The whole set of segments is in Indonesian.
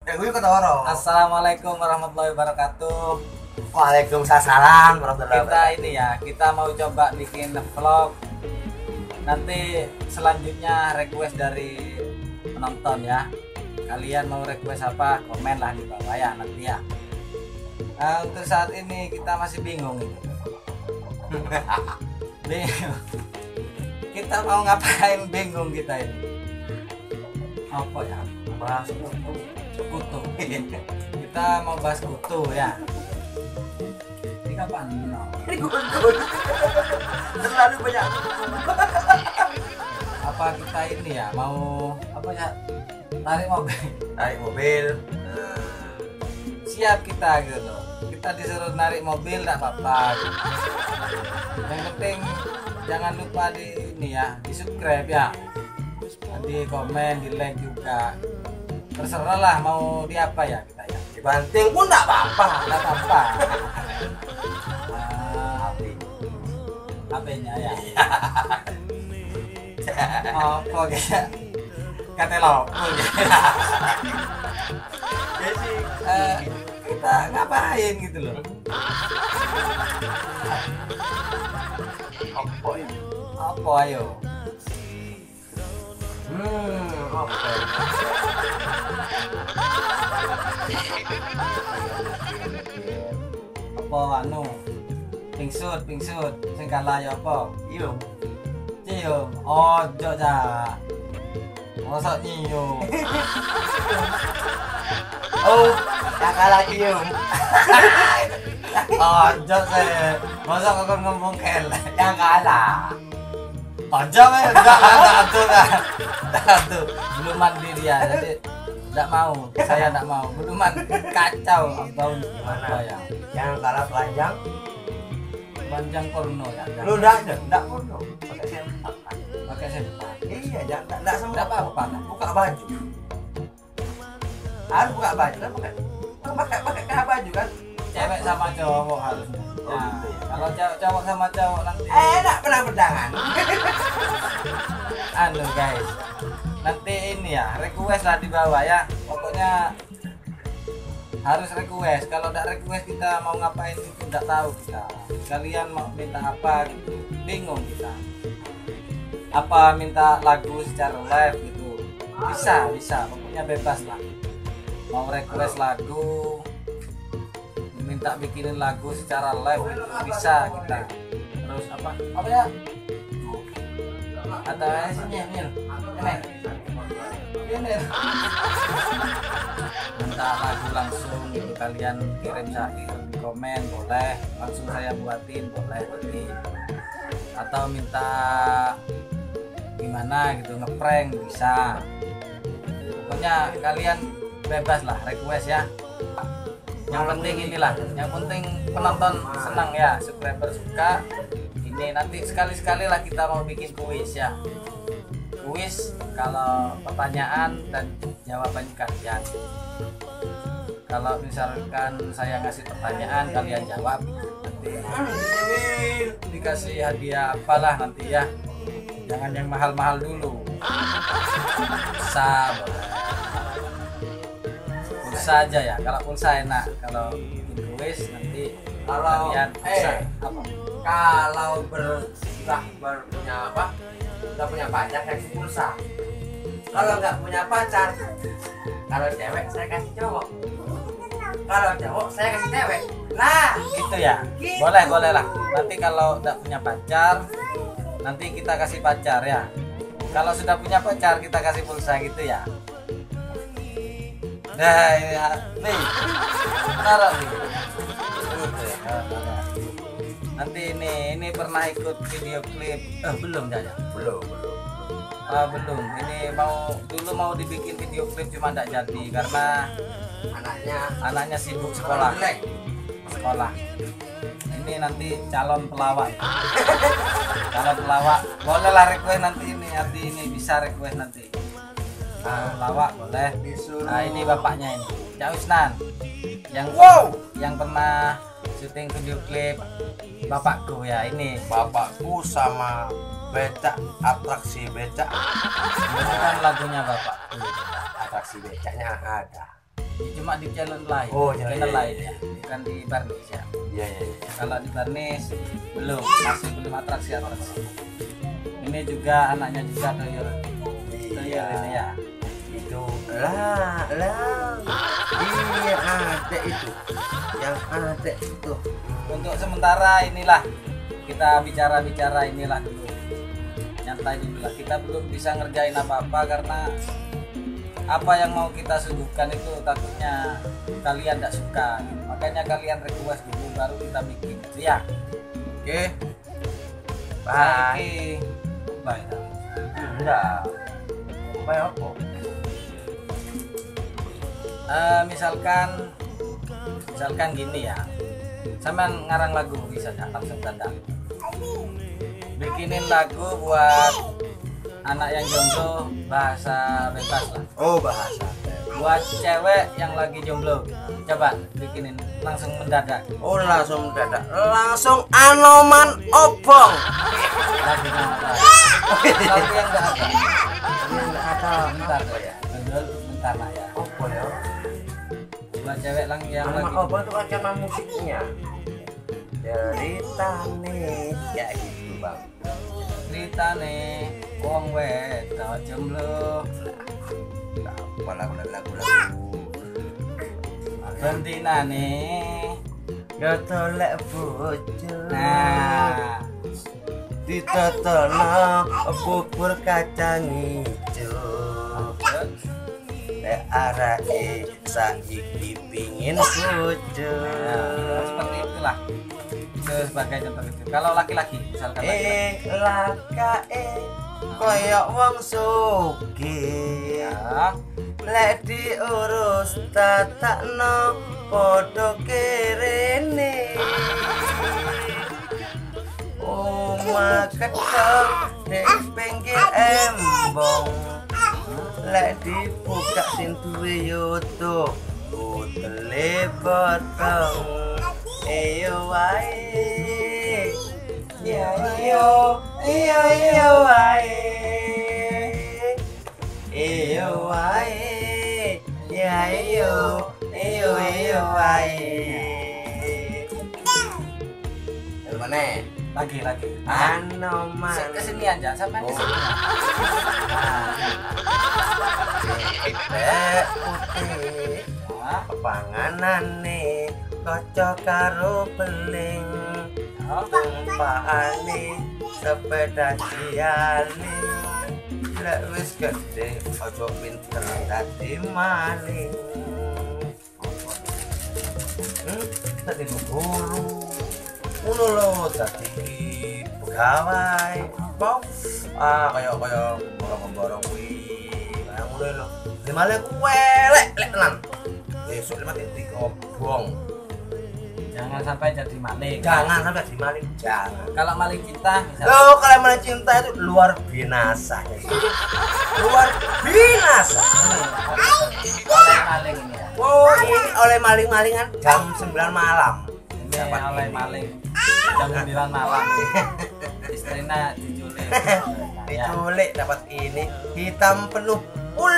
Gue ketoro. Assalamualaikum warahmatullahi wabarakatuh. Waalaikumsalam warahmatullahi Kita ini ya, kita mau coba bikin vlog. Nanti selanjutnya request dari penonton ya. Kalian mau request apa? Komen lah di bawah ya nanti ya. Untuk saat ini kita masih bingung ini. Bingung. Kita mau ngapain, bingung kita ini. Apa ya? Bahas kutu. Kita mau bahas kutu ya. Ini kapan? Terlalu banyak. Apa kita ini ya mau apa ya? Tarik mobil. Siap kita gitu loh. Kita disuruh narik mobil enggak apa-apa. Yang penting jangan lupa di ini ya, di subscribe ya. Nanti komen, di like juga. Terserah lah mau di apa ya kita ya. Dibanting pun enggak apa-apa. Enggak apa-apa. HP-nya ya. Apa ya? Katelok. Jadi kita ngapain gitu loh. Apa ya? Apa ayo? Apa ya? Apa anu? Pingsut sing kalah ya apa? Iyo. Cium. Ojo ja. Mosok nyium. Oh, yang kalah cium. Ojo se. Mosok kok ngomong kel. Yang kalah. Ojo enggak tuh. Belum mandiri ya. Jadi enggak mau. Saya enggak mau. Belum kacau abang apa ya? Yang kalah telanjang. Panjang porno ya. Lu enggak porno. Pakai sempak. Pakai sempak. Iya, enggak sempak. Enggak apa-apa. Buka baju. Harus buka baju kan pakai baju kan. Cewek sama cowok harusnya. Oh, gitu ya. Kalau cowok sama cowok nanti Enggak pernah berdangan. anu guys. Nanti ini ya, request lah di bawah ya. Pokoknya harus request. Kalau enggak request kita mau ngapain itu enggak tahu kita. Kalian mau minta apa gitu. Bingung kita. Apa minta lagu secara live gitu. Bisa. Pokoknya bebas lah. Mau request lagu, minta bikinin lagu secara live itu bisa kita. Terus apa ya, atau sini ini minta lagu langsung gitu, kalian kirim syair di komen boleh, langsung saya buatin boleh nanti. Atau minta gimana gitu, ngeprank bisa. Pokoknya kalian bebas lah request ya. Yang penting inilah, yang penting penonton senang ya, subscriber suka. Ini nanti sekali-sekali lah kita mau bikin kuis ya. Kuis kalau pertanyaan dan jawabannya kalian. Kalau misalkan saya ngasih pertanyaan kalian jawab, nanti dikasih hadiah apalah nanti ya. Jangan yang mahal-mahal dulu. Bisa boleh. Pulsa aja ya, kalau pulsa enak. Kalau bikin kuis nanti Kalau kalian bisa apa? Kalau punya apa? Udah punya pacar kasih pulsa. Kalau nggak punya pacar, kalau cewek saya kasih cowok. Kalau cowok saya kasih cewek. Nah, Gitu ya. Gitu. Boleh lah. Nanti kalau udah punya pacar, nanti kita kasih pacar ya. Kalau sudah punya pacar kita kasih pulsa gitu ya. Nah, ini nih. Taruh nih. Gitu ya. Taruh. Nanti ini pernah ikut video klip belum ya? belum. Belum. Ini dulu mau dibikin video klip cuma enggak jadi karena anaknya sibuk sekolah. Ini nanti calon pelawak. Calon pelawak. Boleh lah request nanti ini bisa request nanti. Pelawak boleh. Nah, ini bapaknya ini. Cak Usnan. Yang pernah syuting video klip bapakku ya ini. Bapakku sama becak, atraksi becak. Itu kan lagunya bapakku. Atraksi becaknya ada. cuma di channel lain. Oh, channel iya. lain ya, bukan di Barnis ya. Iya, iya, iya. Kalau di Barnis masih belum atraksi. Ini juga anaknya juga Toyor ini ya. Itu lah iya ada itu yang ada itu. Untuk sementara inilah kita bicara inilah dulu, nyantai dulu lah. Kita belum bisa ngerjain apa-apa karena apa yang mau kita suguhkan itu takutnya kalian tidak suka, makanya kalian request dulu baru kita bikin ya. Oke, bye. Bye. Enggak bye apa? Misalkan gini ya, sampean ngarang lagu bisa nggak langsung tanda bikinin lagu buat anak yang jomblo bahasa bebas lah. Oh, bahasa. Buat cewek yang lagi jomblo coba bikinin langsung mendadak Oh, langsung mendadak. Langsung Anoman Obong. lagunya apa. Lagu yang nggak ada Enggak ada. bentar ya bentar lah ya. Apa ya? Buat cewek yang Anoman lagi Obong itu kan nama musiknya. Cerita nih ya gitu, Bang. ceritane wong wedok jomblo Apa lagu-lagu bentinane ya tolek bojo. nah Ditotono bubur kacang hijau. Lek arake saiki pingin bojo. nah, seperti itulah itu sebagai contoh itu. Kalau laki-laki misalkan laki-laki Lakae koyok wong sugih. ya Lek diurus tatakno padha kerene. Oma ketok di pinggir embong. Lek dibuka sing duwe yoto utele potong. Eyo wae. Ya iyo wae. Iyo wae. Ya iyo wae. Mana? lagi Anoman. kesini aja sampai kesini Putih ya. panganane kocok karo beling. Tumpakane sepeda ciali. Lek wis gede ojo pinter dadi maling. Tadi guru ngono lho dadi pegawai. Mau kaya borong-borong kuwi. Kayak ngono lho. Di maling kuwe lek tenan. Besok mati dikobong. Jangan sampai jadi maling. Jangan sampai di maling, jangan. Kalau maling kita misalnya Loh, kalau maling cinta itu luar binasa. Luar binasa. oleh maling ini ya. Oh, ini oleh maling-malingan jam 9 malam. Ini Dapat oleh ini. maling jam 9 malam. Istrinya diculik. Ya. Diculik dapat ini hitam penuh ul.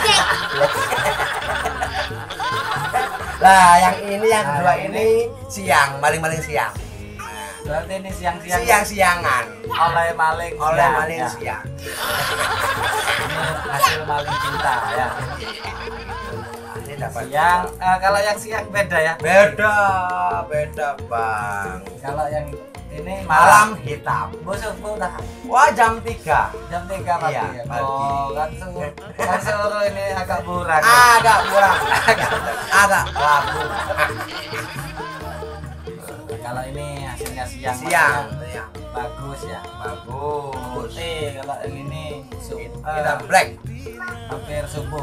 Lah, yang ini yang kedua ini siang, maling-maling siang. Berarti ini siang-siang Siang-siangan. oleh maling. Oleh Ya, maling ya. siang. Ini hasil maling cinta ya. Ini dapat Yang kalau yang siang beda ya. beda Bang. Kalau yang ini Malam hitam. Bosok udah Wah, jam 3. jam 3 pagi Iya, ya. pagi. Oh, kan suruh ini agak burak. Agak kurang. Agak labu. Kalau ini hasilnya siang. Siang. maksudnya bagus ya. Bagus. Putih kalau yang ini Kita black. hampir subuh.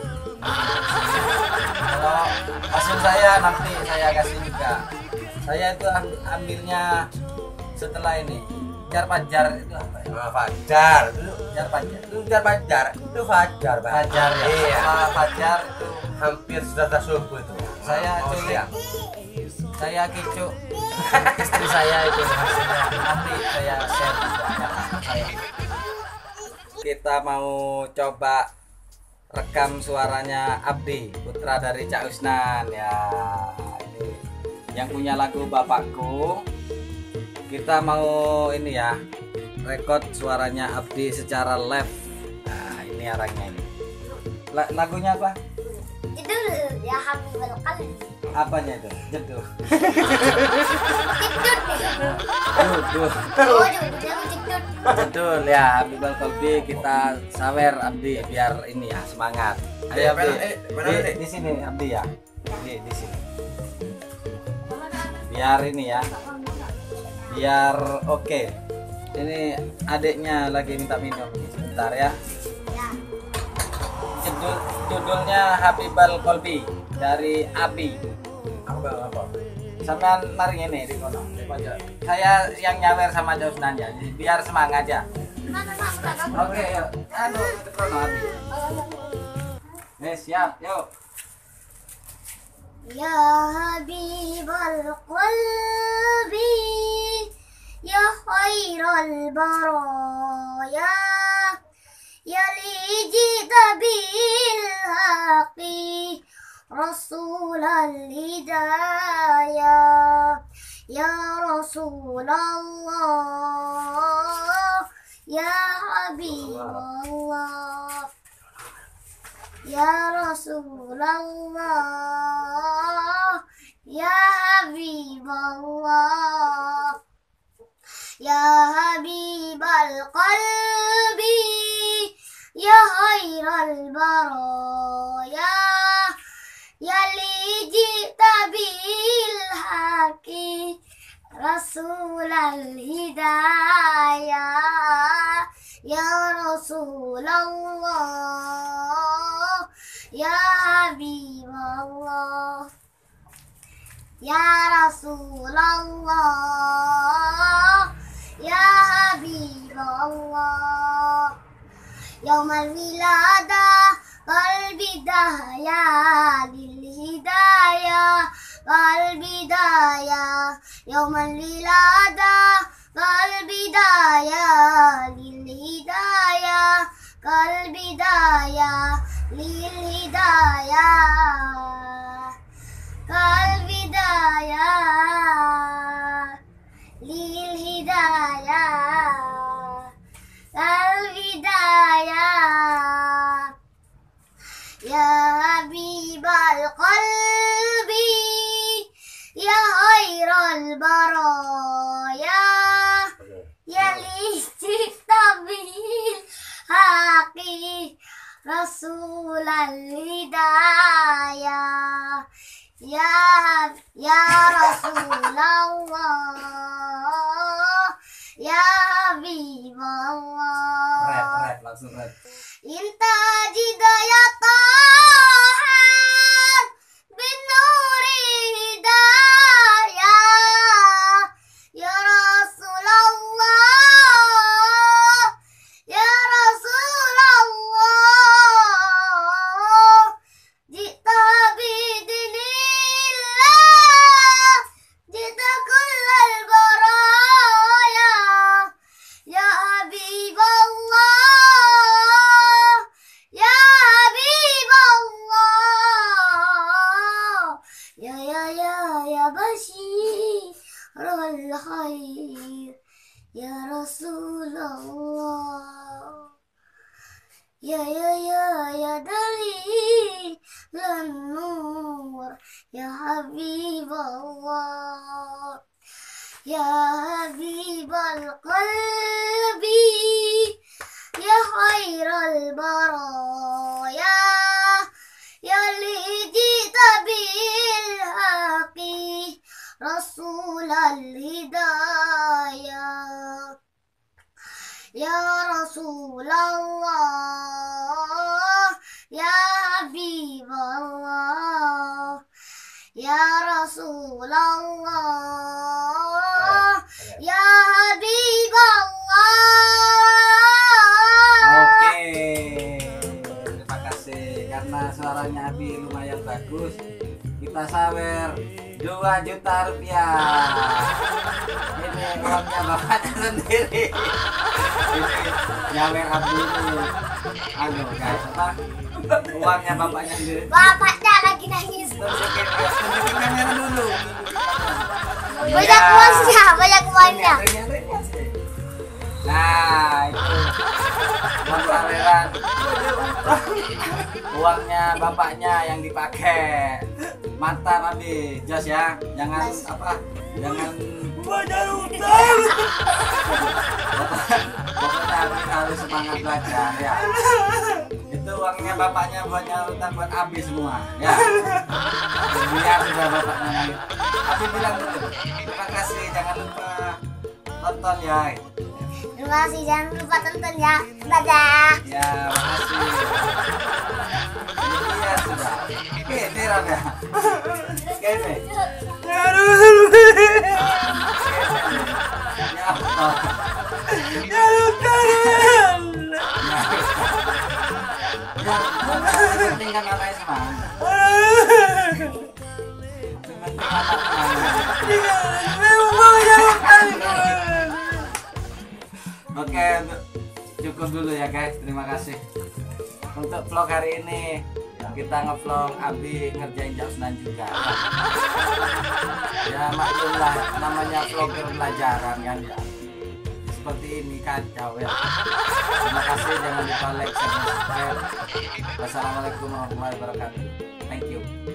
Kalau hasil saya nanti saya kasih juga. Saya itu ambilnya setelah ini. Jar pajar itu apa ya? Fajar. Jar pajar. Itu fajar. Itu fajar, Bang. Fajar ya. Iya. Setelah fajar itu Hampir sudah subuh itu. saya Mau culik. siang. Saya kicuk istri saya itu hasilnya. Nanti saya share juga ya, saya. Kita mau coba rekam suaranya Abdi, putra dari Cak Usnan ya. Ini yang punya lagu Bapakku. Kita mau ini ya, rekod suaranya Abdi secara live. Nah, ini arahnya ini. Lagunya apa? Judul ya Habibul Qalbi. Apanya itu? Jedul. Judul. Jedul. Oh, judulnya judul. Betul ya, Habibul Qalbi kita sawer Abdi biar ini ya semangat. Ayo Abdi. Di sini Abdi ya. Di sini. Biar ini ya. Biar oke. Ini adiknya lagi minta minum sebentar ya. Ya. Judulnya Habibul Qalbi dari Abi. Apa? Sampean mari ini di kono. Saya yang nyawer sama Josnan ya, biar semangat ya. Oke, yuk. Anu ke kono Abi. Siap, yuk. Ya Habibul Qalbi, ya khairal baraya, ya li jita bil haqi rasulal hidayah, ya Rasulullah, ya Habiballah, ya Rasulullah, ya Habiballah, ya Habibal Qalbi, ya khairal baraya, ya li jita bil haqi rasulal hidayah, ya Rasulullah, ya Habiballah, ya Rasulullah, ya Habiballah, yaumal wiladah wal bidayah lil hidayah wal bidayah, yaumal wiladah wal bidayah lil hidayah wal bidayah lil hidayah wal bidayah lil hidayah wal bidayah, ya Habibal Qalbi, ya khairal baraya, ya li jita bil haqi rasulal hidayah, ya Rasulullah, ya Habiballah. Rap langsung rap. Inta jidayatahan bin nuri hidayah, ya Rasulullah, ya Rasulullah, jita bidinillah, jita kullal baraya, ya Habiballah, ya Habiballah, ya Bashirul khair, ya Rasulullah, ya dalilan nur, ya Habiballah, ya Habibal Qalbi, ya khairal baraya, ya li jita bil haqi rasulal hidayah, ya Rasulullah, ya Habiballah, ya Rasulullah, ya Habiballah. Oke, terima kasih karena suaranya Abi lumayan bagus. Kita sawer 2 juta rupiah. Ini uangnya bapaknya sendiri. Ini nyawer Abi ini. Guys, apa? Uangnya bapaknya sendiri. Bapaknya lagi nangis. Tunjukin kamera dulu. Banyak uangnya, banyak uangnya. Nah, itu uang pameran. Uangnya bapaknya yang dipakai. Mantap Abi, jos ya. Jangan apa? Jangan banyak utang. Pokoknya Abi harus semangat belajar ya. Itu uangnya bapaknya buatnya utang buat Abi semua ya. Biar sudah bapaknya nangis. Abi bilang dulu, terima kasih, jangan lupa tonton ya. Terima kasih, jangan lupa tonton ya. Dadah. Ya, makasih. Iya sudah. Oke, tiram ya. Oke, ya Allah. Ya Tuhan. Ya, penting kan anaknya semangat. Penting anaknya. Oke, cukup dulu ya guys. Terima kasih. Untuk vlog hari ini kita ngevlog Abi ngerjain jam 9 juga. Ya maklumlah, namanya vlogger pelajaran kan ya. Seperti ini kacau ya. Terima kasih, jangan lupa like, share, dan subscribe. Wassalamualaikum warahmatullahi wabarakatuh. Thank you.